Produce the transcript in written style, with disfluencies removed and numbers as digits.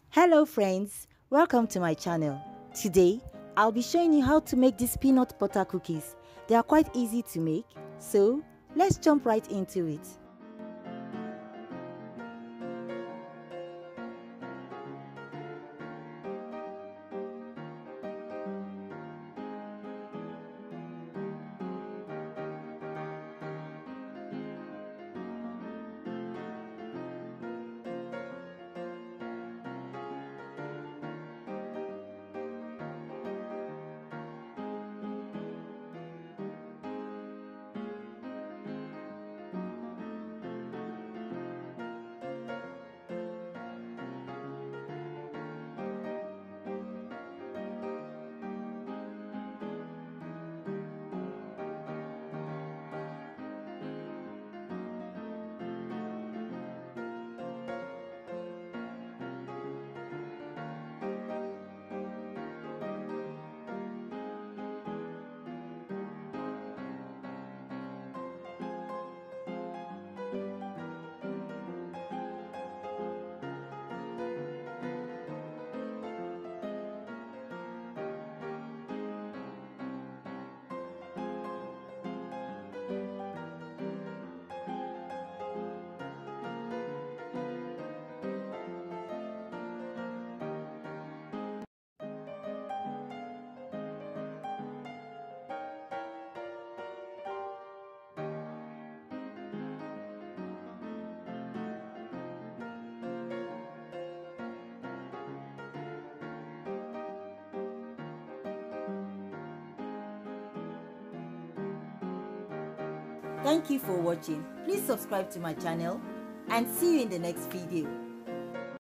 Hello friends, welcome to my channel. Today, I'll be showing you how to make these peanut butter cookies. They are quite easy to make, so let's jump right into it. Thank you for watching. Please subscribe to my channel and see you in the next video.